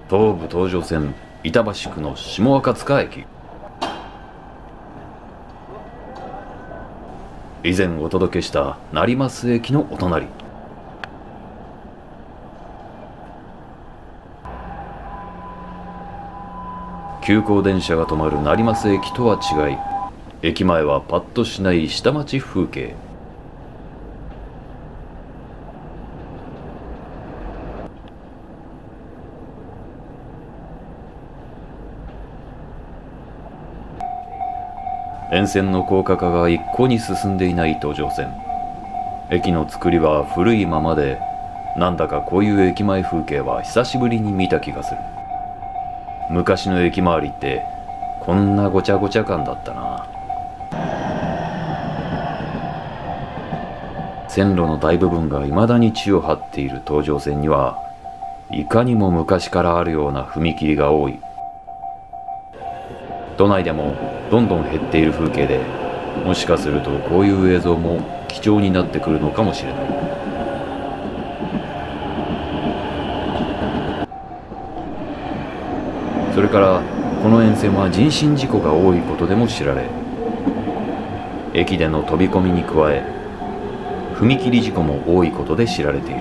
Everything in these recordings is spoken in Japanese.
東武東上線板橋区の下赤塚駅。以前お届けした成増駅のお隣。急行電車が止まる成増駅とは違い、駅前はパッとしない下町風景。沿線の高架化が一向に進んでいない東上線。駅の造りは古いままで、なんだかこういう駅前風景は久しぶりに見た気がする。昔の駅周りってこんなごちゃごちゃ感だったな。線路の大部分が未だに地を張っている東上線には、いかにも昔からあるような踏切が多い。都内でもどんどん減っている風景で、もしかするとこういう映像も貴重になってくるのかもしれない。それからこの沿線は人身事故が多いことでも知られ、駅での飛び込みに加え踏切事故も多いことで知られている。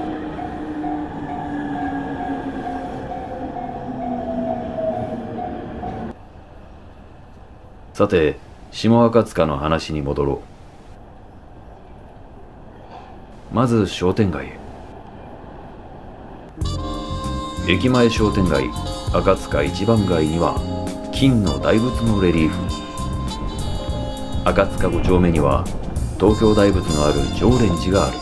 さて、下赤塚の話に戻ろう。まず商店街へ。駅前商店街赤塚一番街には金の大仏のレリーフ。赤塚5丁目には東京大仏のある常蓮寺がある。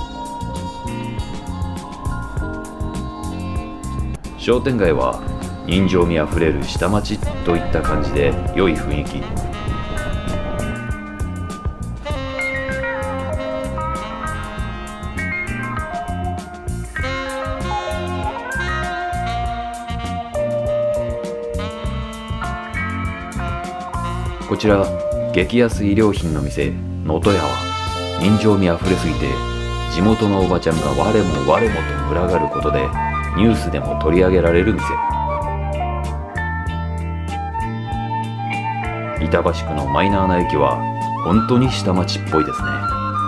商店街は人情味あふれる下町といった感じで良い雰囲気。こちら激安衣料品の店能登屋は人情味あふれすぎて、地元のおばちゃんが我も我もと群がることでニュースでも取り上げられる店。板橋区のマイナーな駅は本当に下町っぽいですね。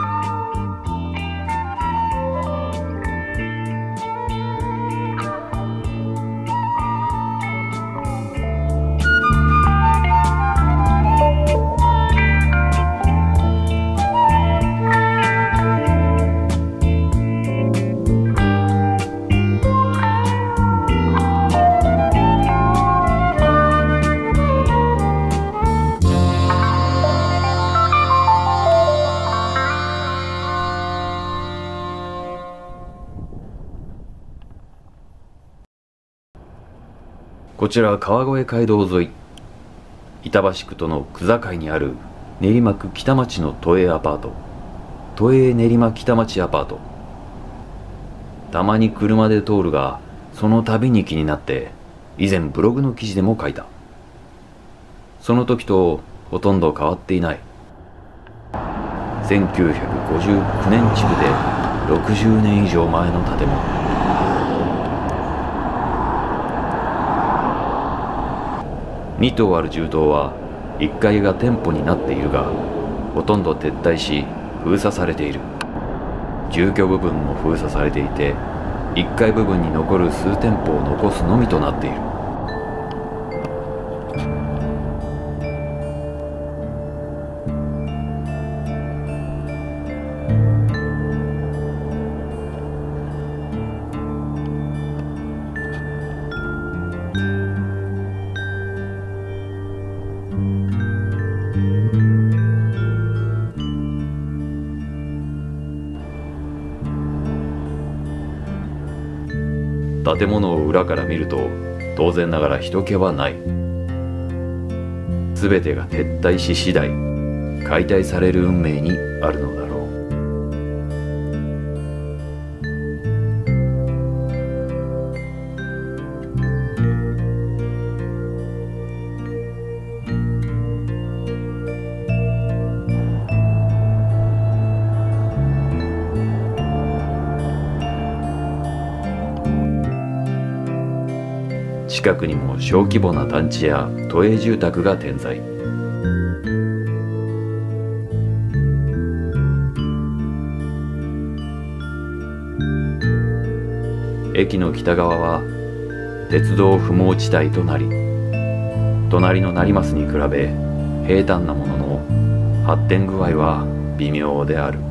こちら川越街道沿い、板橋区との区境にある練馬区北町の都営アパート、都営練馬北町アパート。たまに車で通るが、その度に気になって以前ブログの記事でも書いた。その時とほとんど変わっていない。1959年築で60年以上前の建物。2棟ある住棟は1階が店舗になっているが、ほとんど撤退し封鎖されている。住居部分も封鎖されていて、1階部分に残る数店舗を残すのみとなっている。建物を裏から見ると当然ながら人気はない。全てが撤退し次第解体される運命にあるのだろう。 近くにも小規模な団地や都営住宅が点在。駅の北側は鉄道不毛地帯となり、隣の成増に比べ平坦なものの発展具合は微妙である。